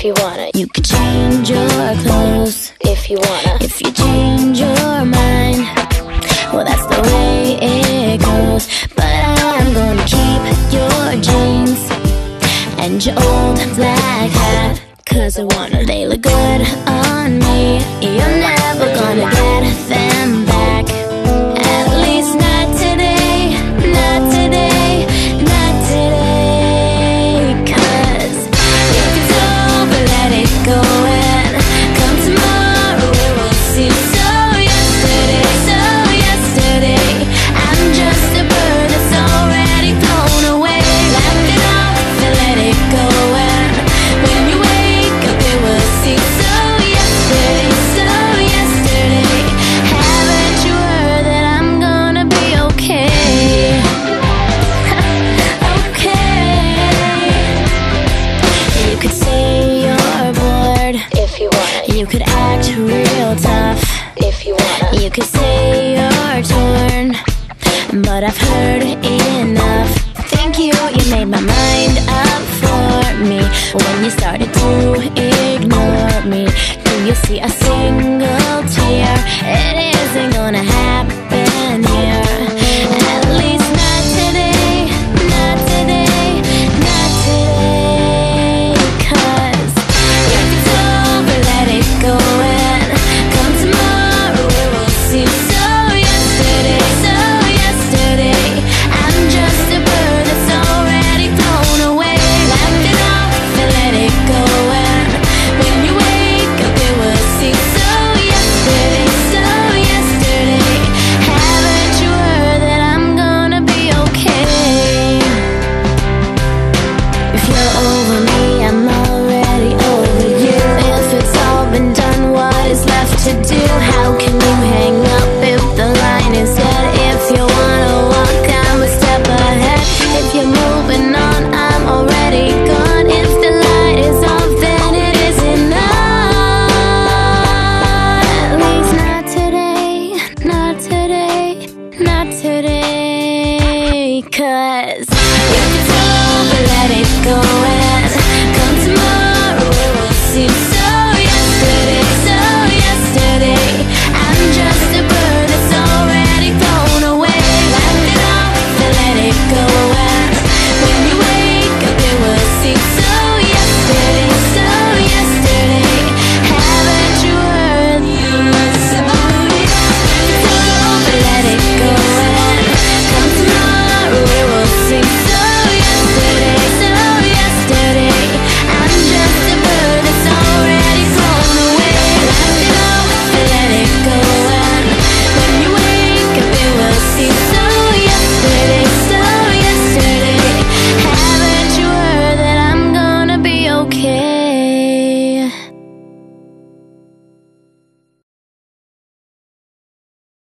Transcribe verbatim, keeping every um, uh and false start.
if you wanna. You could change your clothes if you wanna. If you change your mind, well, that's the way it goes. But I'm gonna keep your jeans and your old black hat, 'cause I wanna. They look good on me. You're never gonna get them back. At least not today, not today, not today. 'Cause if it's over, let it go, and come tomorrow it will seem so yesterday, so yesterday. I'm just a bird that's already flown away. Laugh it off and let it go, and when you wake up it will seem so yesterday, so yesterday. Haven't you heard that I'm gonna be okay? Okay. You could say you're bored if you want. You could act real tough if you want. You could say you're torn, but I've heard enough. Thank you, you made my mind up for me when you started to ignore me. Do you see a single tear? It